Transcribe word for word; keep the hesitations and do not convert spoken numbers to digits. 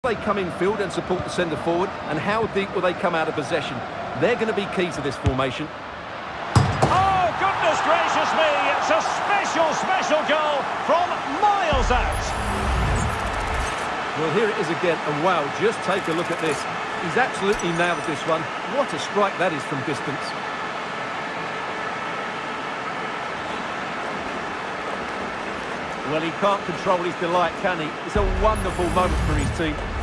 They come in field and support the centre forward, and how deep will they come out of possession? They're going to be key to this formation. Oh, goodness gracious me! It's a special, special goal from miles out. Well, here it is again, and wow, just take a look at this. He's absolutely nailed this one. What a strike that is from distance. Well, he can't control his delight, can he? It's a wonderful moment for his team.